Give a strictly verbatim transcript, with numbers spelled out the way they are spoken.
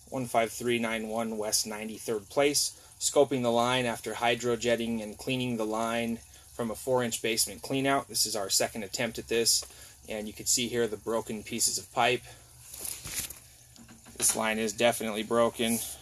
one five three nine one West ninety-third Place. Scoping the line after hydrojetting and cleaning the line from a four inch basement cleanout. This is our second attempt at this, and you can see here the broken pieces of pipe. This line is definitely broken.